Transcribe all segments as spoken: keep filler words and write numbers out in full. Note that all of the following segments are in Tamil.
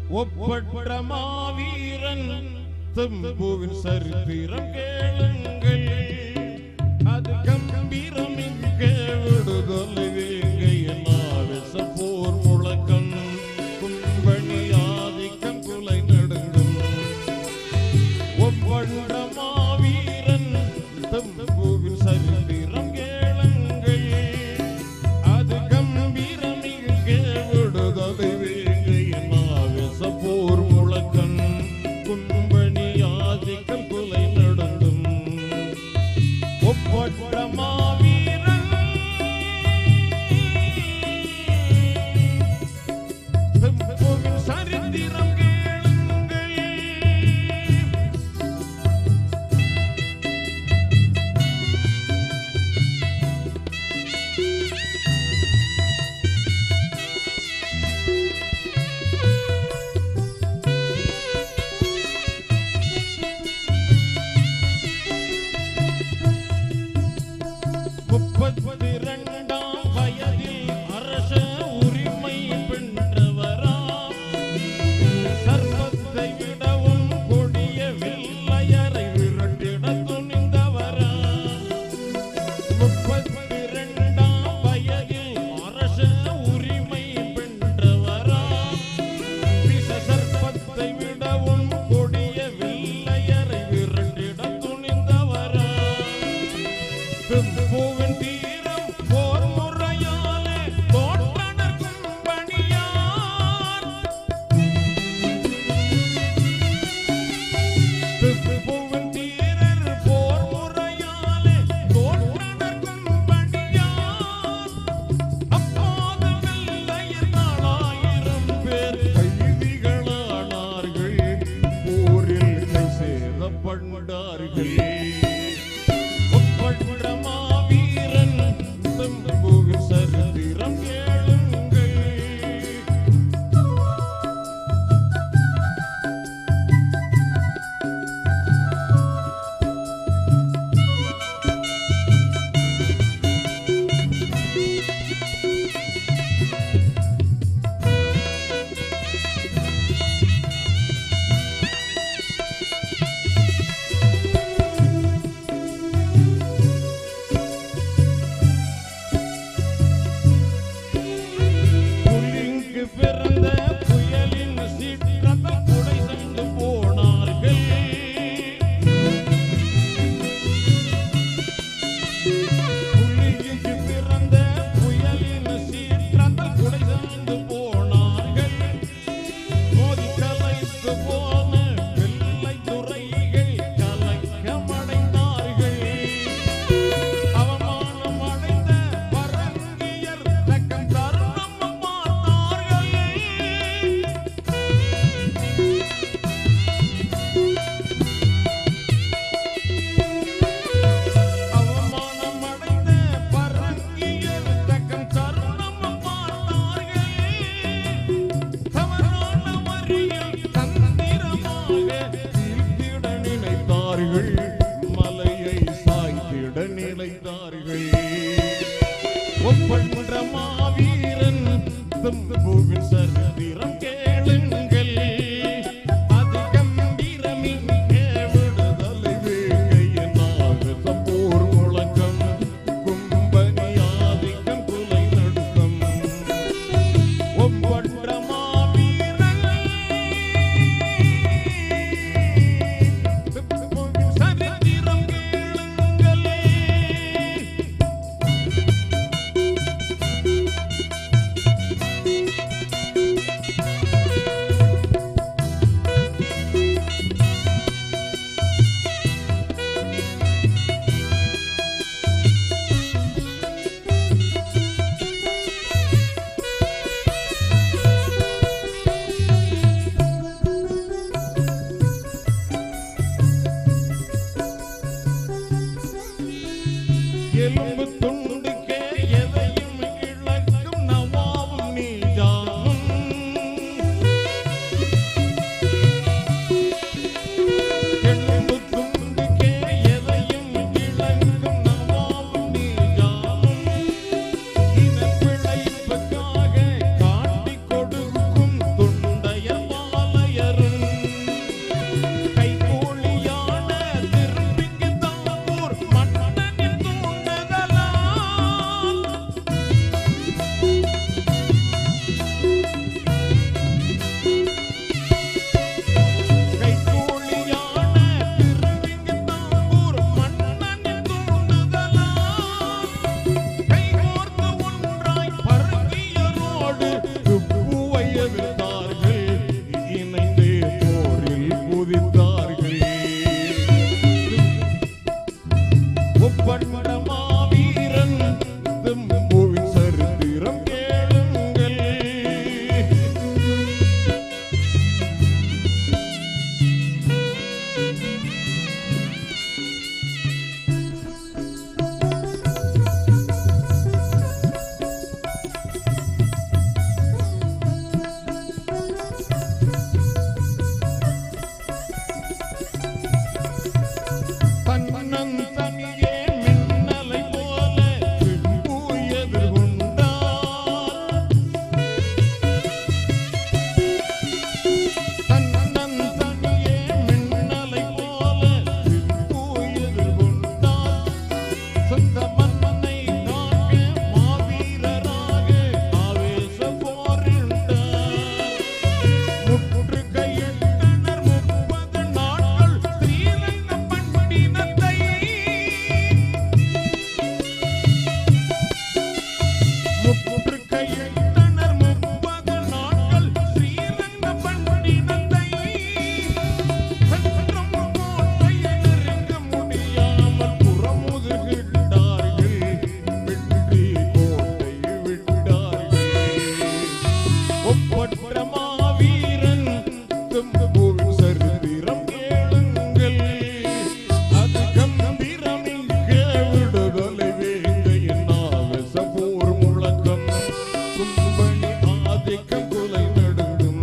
ஒப்பற்ற மாவீரன் தம்புவின் சரித்திரம் கேளுங்கள். அது கம்பீரம் இங்கே விடுதலை வேங்கையின் ஆவேச போர் முழக்கம் கும்பணி ஆதிக்கம் குலை நடுங்கும். ஒப்பற்ற மாவீரன் தம்புவின் சரித்திரம் கேளுங்கள். அது கம்பீரம் இங்கே விடுதலை வேங்கையின் ஆவேச போர் முழக்கம் கும்பணி ஆதிக்கம் குலை நடுங்கும். ஒப்பற்ற மாவீரன் தம்புவின் சரித்திரம் கேளுங்கள். முப்பத்திரண்டாம் வயதில் அரச உரிமை வென்றவராம். சர்வத்தை விடவும் கொடிய வெள்ளையரை விரட்டிட துணிந்தவராம். முப்பத்திரண்டாம் வயதில் அரச உரிமை வென்றவராம். விஷ சர்ப்பத்தை விடவும் கொடிய வெள்ளையரை விரட்டிட துணிந்தவராம். தம்புவின் தீரம் போர் முறையாலே தோற்றனர் கும்பணியார். தம்புவின் தீரர் போர் முறையாலே தோற்றனர் கும்பணியார். அப்போது வெள்ளையர் நாலாயிரம் பேர் கைதிகளானார்கள். போரில் கை சேதப்பட்டார்கள். ஒப்பற்ற மாவீரன் தம்புவின் சரித்திரம் கேளுங்கள். புலிங்கு பிறந்த புயலின் சீற்றத்தால் குடை சென்று போனார்கள். புலிங்கு பிறந்த புயலின் சீற்றத்தால் குடை சென்று போனார்கள். மோதி கலைத்து போன வெள்ளை துறைகள் கலக்கமடைந்தார்கள். அவமானம் அடைந்த பரங்கியர் தக்கம் தருணம் பார்த்தார்கள். அவமானம் அடைந்த பரங்கியர் தக்கம் தருணம் பார்த்தார்கள். தவறான வரியில் தந்திரமாக வீழ்த்திட நினைத்தார்கள். மலையை சாய்த்திட நினைத்தார்கள். ஒப்பற்ற மாவீரன் தம்புவின் சரித்திரம் கேளுங்கள். அது கம்பீரம் இங்கே விடுதலை வேங்கையின் ஆவேச போர் முழக்கம் கும்பணி ஆதிக்கம் குலை நடுங்கும். ஒப்பற்ற மாவீரன் தம்புவின் சரித்திரம் கேளுங்கள். ஒப்பற்ற மாவீரன் தும்புவின் சரித்திரம் கேளுங்கள். அது கம்பீரமிக்க விடுதலை வேங்கையின் ஆவேச போர் முழக்கம். கும்பணி ஆதிக்கம் குலை நடுங்கும்.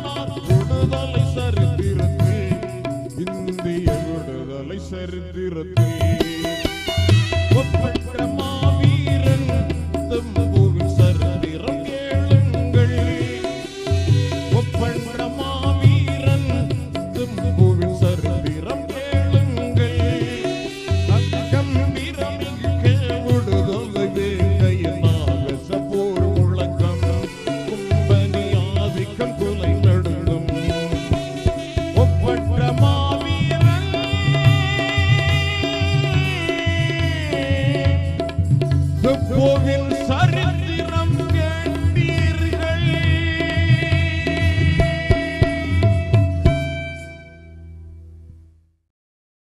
சரித்திரத்தில்